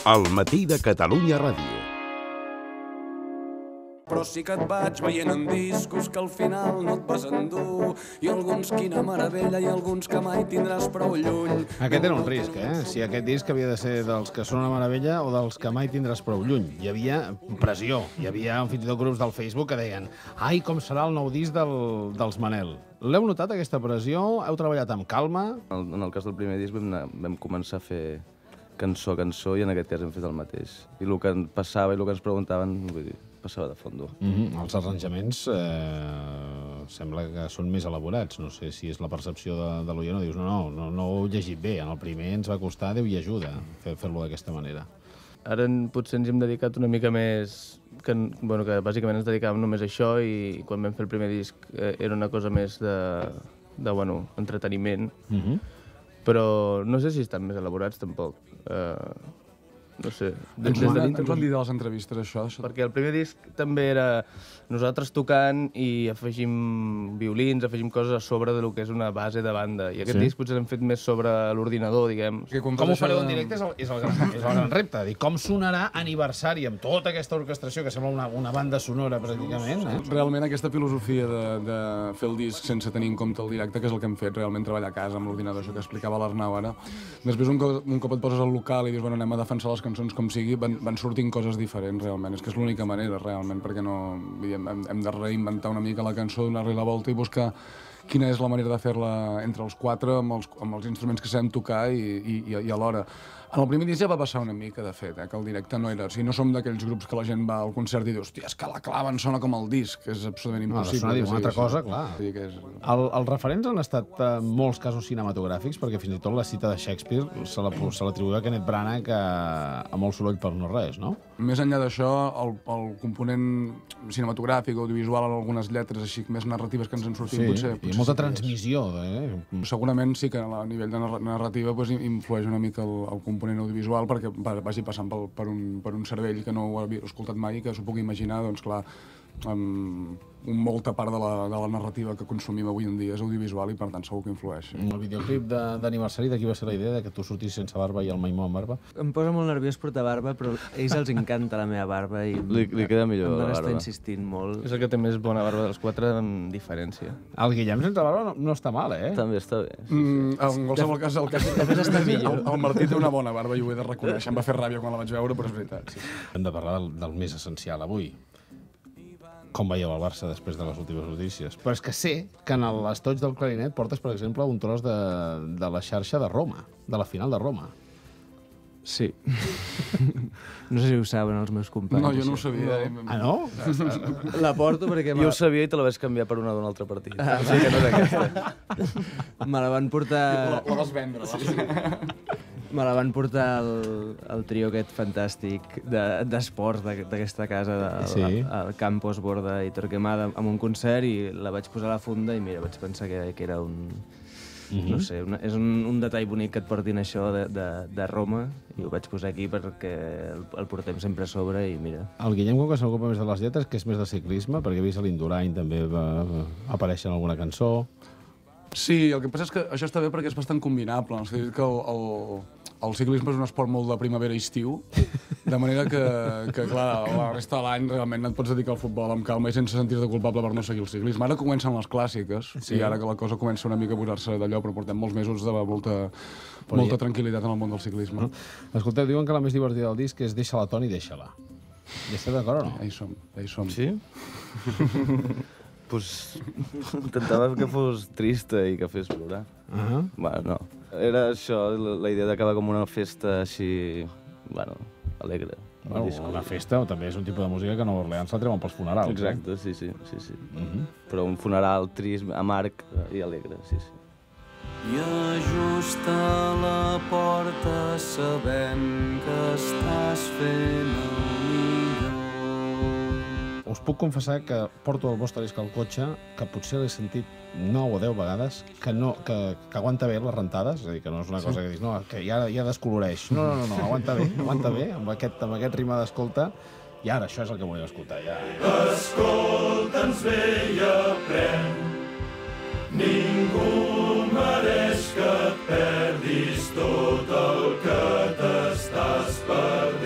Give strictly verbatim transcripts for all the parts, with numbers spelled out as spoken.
Al matí de Catalunya Ràdio. Però sí que et vaig veient en discos que al final no et vas endur, i alguns quina meravella i alguns que mai tindràs prou lluny. Aquest era un risc, eh? Si aquest disc havia de ser dels que són una meravella o dels que mai tindràs prou lluny. Hi havia pressió, hi havia fins i tot grups del Facebook que deien ai, com serà el nou disc del, dels Manel. L'heu notat, aquesta pressió? Heu treballat amb calma? En el cas del primer disc vam, anar, vam començar a fer cançó a cançó i en aquest cas hem fet el mateix. I el que passava i el que ens preguntaven, vull dir, passava de fondo. Mm-hmm. Els arranjaments eh, sembla que són més elaborats. No sé si és la percepció de, de l'oient o dius no, no, no, no ho he llegit bé. En el primer ens va costar Déu i ajuda fer, fer-lo d'aquesta manera. Ara potser ens hem dedicat una mica més... Que, bueno, que bàsicament ens dedicàvem només a això i quan vam fer el primer disc eh, era una cosa més de, de bueno, entreteniment. Mm-hmm. Però no sé si estan més elaborats tampoc. Uh, no sé. Ens ho van, ens van dir de les entrevistes, això, això. Perquè el primer disc també era nosaltres tocant i afegim violins, afegim coses a sobre del que és una base de banda. I aquest sí? disc potser l'hem fet més sobre l'ordinador, diguem. Com ho fareu en directe és el, és el, gran, és el gran repte. Dir, com sonarà aniversari amb tota aquesta orquestració que sembla una, una banda sonora, pràcticament. Eh? Realment aquesta filosofia de, de fer el disc sense tenir en compte el directe, que és el que hem fet, realment treballar a casa amb l'ordinador, això que explicava l'Arnau ara. Després, un cop, un cop et poses al local i dius, bueno, anem a defensar les cançons com sigui, van, van sortint coses diferents, realment. És que és l'única manera, realment, perquè no... Hem, hem de reinventar una mica la cançó, donar-li la volta i buscar quina és la manera de fer-la entre els quatre, amb els, amb els instruments que sabem tocar i, i, i alhora. En el primer disc ja va passar una mica, de fet, eh, que el directe no era... O sigui, no som d'aquells grups que la gent va al concert i diu hòstia, és que la claven sona com el disc, que és absolutament impossible. No, una altra cosa, clar. Sí, que és... El, els referents han estat eh, molts casos cinematogràfics, perquè fins i tot la cita de Shakespeare se l'atribuïa a Kenneth Branagh a, a molt soroll per no res, no? Més enllà d'això, el, el component cinematogràfic, audiovisual, algunes lletres així més narratives que ens en sortim, sí, potser... i molta sí transmissió. Eh? Segurament sí que a nivell de narrativa pues, influeix una mica el, el component audiovisual perquè vagi passant per, per, un, per un cervell que no ho havia escoltat mai i que s'ho pugui imaginar, doncs clar, amb molta part de la, de la narrativa que consumim avui en dia és audiovisual i per tant segur que influeix. El videoclip d'aniversari, de qui va ser la idea de que tu sortissis sense barba i el Maimó amb barba? Em posa molt nerviós portar barba, però a ells els encanta la meva barba i li, li queda millor la barba. Em està insistint molt. És el que té més bona barba dels quatre, amb diferència. El Guillem sense barba no, no està mal, eh? També està bé. Sí, sí. Mm, en qualsevol cas, el cas de fet està millor. El, el Martí té una bona barba i ho he de reconèixer. Em va fer ràbia quan la vaig veure, però és veritat. Sí. Hem de parlar del, del més essencial avui. Com veieu el Barça després de les últimes notícies. Però és que sé que en l'estoig del clarinet portes, per exemple, un tros de, de la xarxa de Roma, de la final de Roma. Sí. No sé si ho saben els meus companys. No, jo no ho sabia. No. Ah, no? La porto perquè... Jo ho sabia i te la vaig canviar per una d'un altre partit. Ah, o sigui que no és aquesta. Me la van portar... La, la vas vendre. Sí, sí. Me la van portar el, el trio aquest fantàstic d'esports de, d'aquesta casa, del sí. el Campos, Borda i Torquemada, amb un concert i la vaig posar a la funda i mira, vaig pensar que, que era un... Mm-hmm. No sé, una, és un, un detall bonic que et portin això de, de, de Roma i ho vaig posar aquí perquè el, el portem sempre a sobre i mira. El Guillem, com que s'ocupa més de les lletres, que és més de ciclisme, perquè he vist l'Indurain també va, va aparèixer en alguna cançó. Sí, el que passa és que això està bé perquè és bastant combinable. És a dir, que el, el, el ciclisme és un esport molt de primavera i estiu, de manera que, que clar, la resta de l'any realment et pots dedicar al futbol amb calma i sense sentir-te culpable per no seguir el ciclisme. Ara comencen les clàssiques, sí. I ara que la cosa comença una mica a posar-se d'allò, però portem molts mesos de molta, molta tranquil·litat en el món del ciclisme. Escolteu, diuen que la més divertida del disc és Deixa-la, Toni, deixa-la. I esteu d'acord o no? Ja hi som, ja hi som. Sí? Pues intentava que fos trista i que fes plorar. Uh -huh. Bueno, no. Era això, la, la idea d'acabar com una festa així, bueno, alegre. Bueno, una festa també és un tipus de música que a Nova Orleans la treuen pels funerals. Exacte, eh? sí, sí, sí, sí. Uh -huh. Però un funeral trist, amarg i alegre, sí, sí. I ajusta la porta sabent que estàs fent el millor. Us puc confessar que porto el vostre disc al cotxe, que potser l'he sentit nou o deu vegades, que, no, que, que aguanta bé les rentades, és a dir, que no és una cosa que dius, no, que ja, ja descoloreix. No, no, no, no, aguanta bé, aguanta bé, amb aquest, amb aquest ritme d'escolta, i ara això és el que volem escoltar, ja. Escolta'ns bé i aprèn, ningú mereix que et perdis tot el que t'estàs perdent.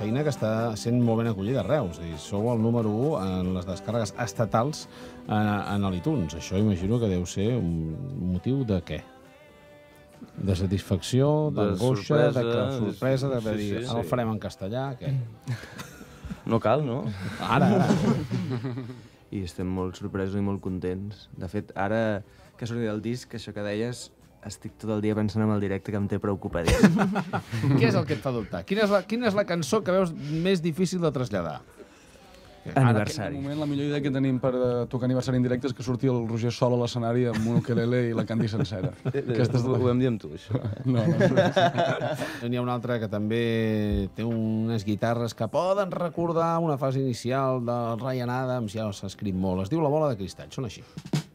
feina que està sent molt ben acollida a Reus. I sou el número u en les descàrregues estatals en l'iTunes. Això imagino que deu ser un motiu de què? De satisfacció, d'angoixa, de sorpresa, de dir, ara el farem en castellà, què? No cal, no? Ara, ara. I estem molt sorpresos i molt contents. De fet, ara que ha sortit el disc, això que deies, estic tot el dia pensant en el directe que em té preocupadíssim. Què és el que et fa dubtar? Quina és la, quina és la cançó que veus més difícil de traslladar? Aniversari. En moment, la millor idea que tenim per tocar aniversari en directe és que surti el Roger sol a l'escenari amb un ukelele i la canti sencera. Aquesta és la... Ho vam dir amb tu, això. No, no. N'hi ha una altra que també té unes guitarres que poden recordar una fase inicial del Ryan Adams, ja s'ha escrit molt. Es diu La bola de cristall, són així.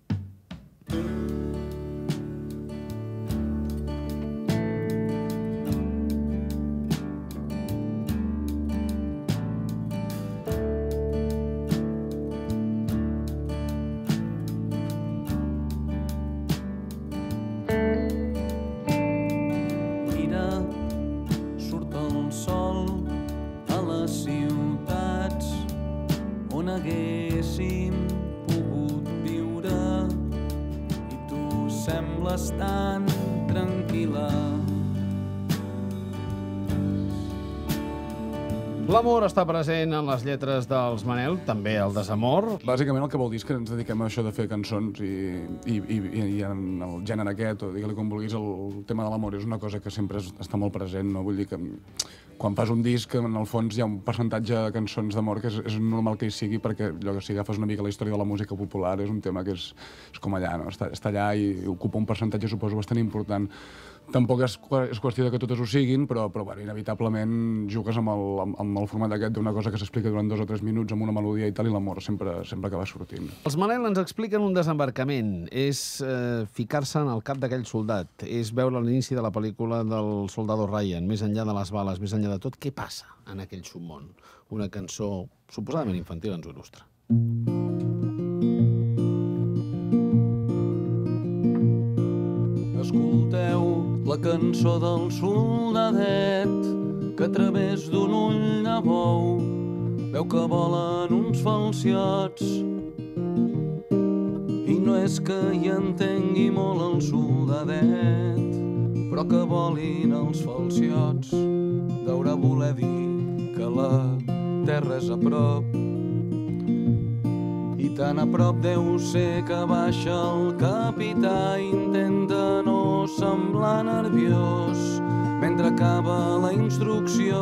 Haguéssim pogut viure i tu sembles tan tranquil·la. L'amor està present en les lletres dels Manel, també el desamor. Bàsicament el que vol dir és que ens dediquem a això de fer cançons i, i, i, i en el gènere aquest, o digue-li com vulguis, el tema de l'amor és una cosa que sempre està molt present, no? Vull dir que quan fas un disc, en el fons hi ha un percentatge de cançons d'amor que és, és normal que hi sigui, perquè allò que si agafes una mica la història de la música popular és un tema que és, és com allà, no? Està, està allà i ocupa un percentatge, suposo, bastant important. Tampoc és, és qüestió de que totes ho siguin, però, però bueno, inevitablement jugues amb el, amb, amb el format aquest d'una cosa que s'explica durant dos o tres minuts amb una melodia i tal, i l'amor sempre, sempre acaba sortint. Els Manel ens expliquen un desembarcament. És eh, ficar-se en el cap d'aquell soldat. És veure l'inici de la pel·lícula del soldado Ryan, més enllà de les bales, més enllà de tot. Què passa en aquell submón? Una cançó suposadament infantil ens ho il·lustra. Escolteu la cançó del soldadet que a través d'un ull de bou veu que volen uns falciots. I no és que hi entengui molt el soldadet, però que volin els falciots deurà voler dir que la terra és a prop. I tan a prop deu ser que baixa el capità i intenta no semblar nerviós mentre acaba la instrucció.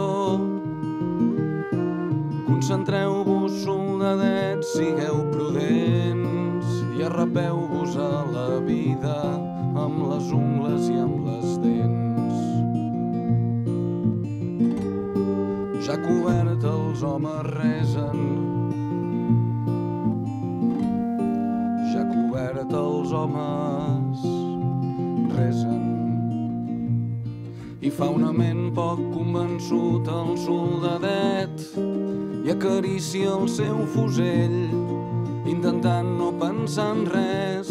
Concentreu-vos, soldadets, sigueu prudents i arrapeu-vos a la vida amb les ungles i amb les dents. Ja cobert els homes resen, els homes resen. I fa un ament poc convençut el soldadet i acaricia el seu fusell intentant no pensar en res.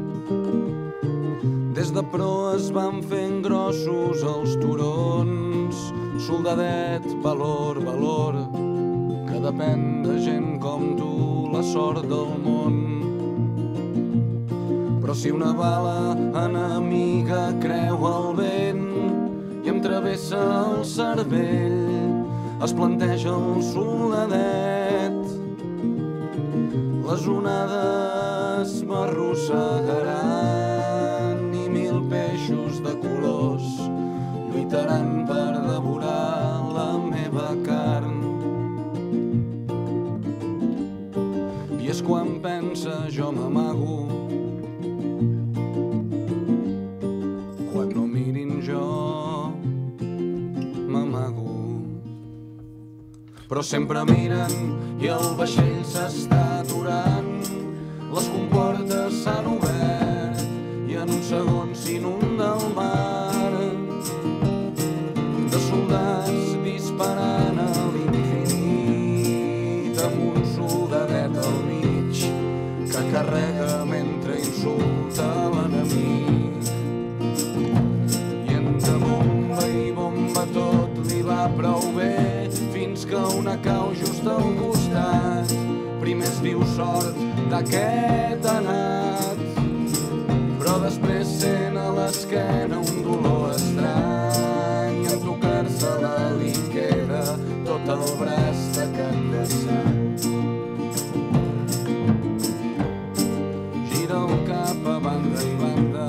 Des de proa es van fent grossos els turons. Soldadet, valor, valor, que depèn de gent com tu la sort del món. Però si una bala enemiga creu el vent i em travessa el cervell, es planteja el soldadet. Les onades m'arrossegaran i mil peixos de colors lluitaran per devorar la meva carn. I és quan pensa jo m'amago, però sempre miren i el vaixell s'està aturant. Les comportes s'han obert i en un segon s'inunda el mar de soldats disparant a l'infinit amb un soldadet al mig que carrega mentre insulta l'enemic. I entre bomba i bomba tot li va prou bé fins que que una cau just al costat. Primer es diu sort d'aquest anat, però després sent a l'esquena un dolor estrany. En tocar-se-la li queda tot el braç tacat de sang. Gira el cap a banda i banda,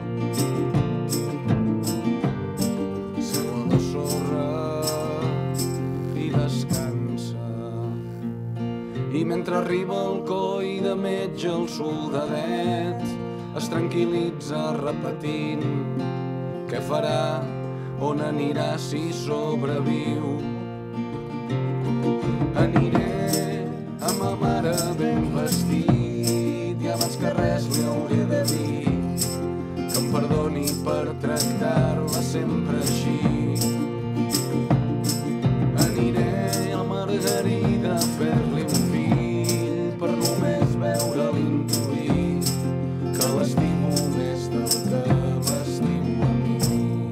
seu a la sorra i descansa. I mentre arriba el coi de metge el soldadet es tranquil·litza repetint què farà, on anirà si sobreviu. Aniré amb ma mare ben vestit i abans que res li hauré de dir que em perdoni per tractar-la sempre així. Aniré a Margarida a fer-li un fill per només veure'l intuir que l'estimo més del que m'estimo a mi.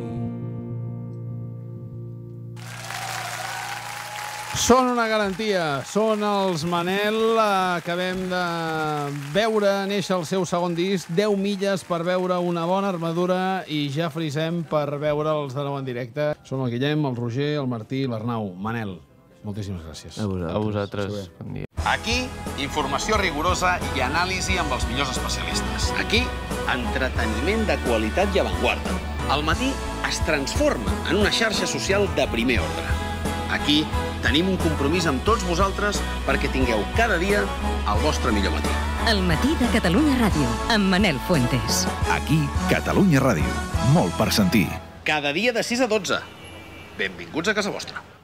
Són una garantia, són els Manel. Acabem de veure néixer el seu segon disc, deu milles per veure una bona armadura, i ja frisem per veure'ls de nou en directe. Són el Guillem, el Roger, el Martí i l'Arnau. Manel, moltíssimes gràcies. A vosaltres. A vosaltres. Bon dia. Aquí, informació rigorosa i anàlisi amb els millors especialistes. Aquí, entreteniment de qualitat i avantguarda. El matí es transforma en una xarxa social de primer ordre. Aquí tenim un compromís amb tots vosaltres perquè tingueu cada dia el vostre millor matí. El matí de Catalunya Ràdio, amb Manel Fuentes. Aquí, Catalunya Ràdio. Molt per sentir. Cada dia de sis a dotze. Benvinguts a casa vostra.